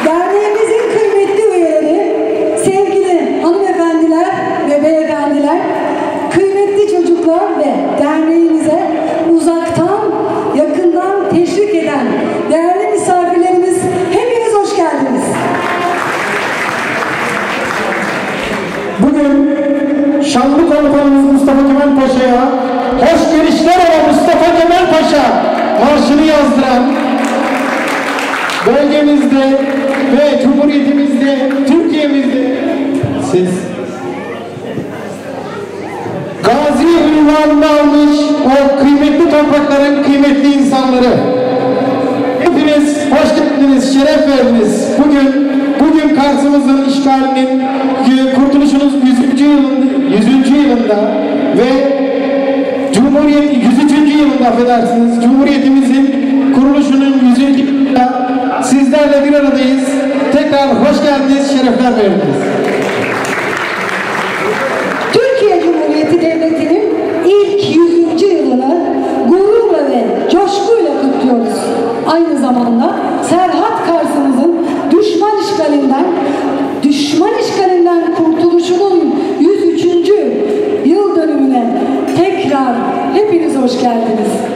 Derneğimizin kıymetli üyeleri, sevgili hanımefendiler ve beyefendiler, kıymetli çocuklar ve derneğimize uzaktan, yakından teşvik eden değerli misafirlerimiz, hepiniz hoş geldiniz. Bugün şanlı komutanımız Mustafa Kemal Paşa'ya hoş gelişler olan Mustafa Kemal Paşa marşını yazdıran, bölgemizde ve Cumhuriyetimizde, Türkiye'mizde gazi ünvanını almış o kıymetli toprakların kıymetli insanları. Hepiniz hoş geldiniz, şeref verdiniz. Bugün Kars'ımızın işgalinin, kurtuluşunun 100. yılında ve Cumhuriyet 103. yılında, affedersiniz, Cumhuriyetimizin kuruluşunun 100. yılında sizlerle bir aradayız. Tekrar hoş geldiniz, şerefler verdiniz. Türkiye Cumhuriyeti Devleti'nin ilk 100. yılını gururla ve coşkuyla kutluyoruz. Aynı zamanda Serhat Kars'ımızın düşman işgalinden kurtuluşunun 103. yıl dönümüne tekrar hepiniz hoş geldiniz.